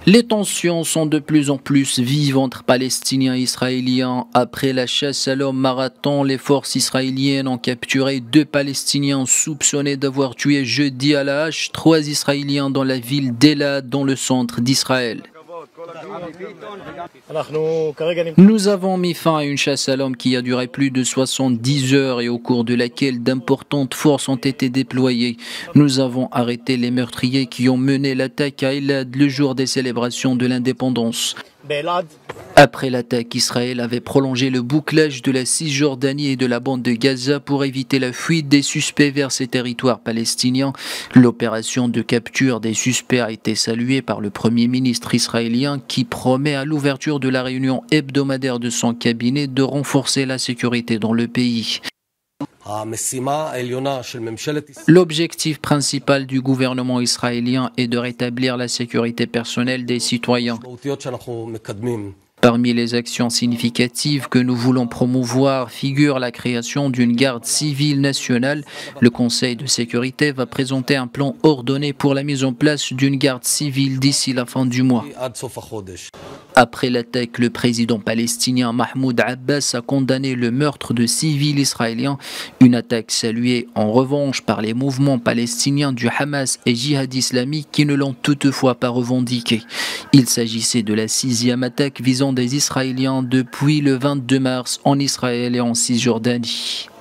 Les tensions sont de plus en plus vives entre Palestiniens et Israéliens. Après la chasse à l'homme marathon, les forces israéliennes ont capturé 2 Palestiniens soupçonnés d'avoir tué jeudi à la hache 3 Israéliens dans la ville d'Elad, dans le centre d'Israël. Nous avons mis fin à une chasse à l'homme qui a duré plus de 70 heures et au cours de laquelle d'importantes forces ont été déployées. Nous avons arrêté les meurtriers qui ont mené l'attaque à Elad le jour des célébrations de l'indépendance. Après l'attaque, Israël avait prolongé le bouclage de la Cisjordanie et de la bande de Gaza pour éviter la fuite des suspects vers ces territoires palestiniens. L'opération de capture des suspects a été saluée par le Premier ministre israélien qui promet à l'ouverture de la réunion hebdomadaire de son cabinet de renforcer la sécurité dans le pays. L'objectif principal du gouvernement israélien est de rétablir la sécurité personnelle des citoyens. Parmi les actions significatives que nous voulons promouvoir figure la création d'une garde civile nationale. Le Conseil de sécurité va présenter un plan ordonné pour la mise en place d'une garde civile d'ici la fin du mois. Après l'attaque, le président palestinien Mahmoud Abbas a condamné le meurtre de civils israéliens, une attaque saluée en revanche par les mouvements palestiniens du Hamas et Djihad islamique qui ne l'ont toutefois pas revendiqué. Il s'agissait de la 6e attaque visant des Israéliens depuis le 22 mars en Israël et en Cisjordanie.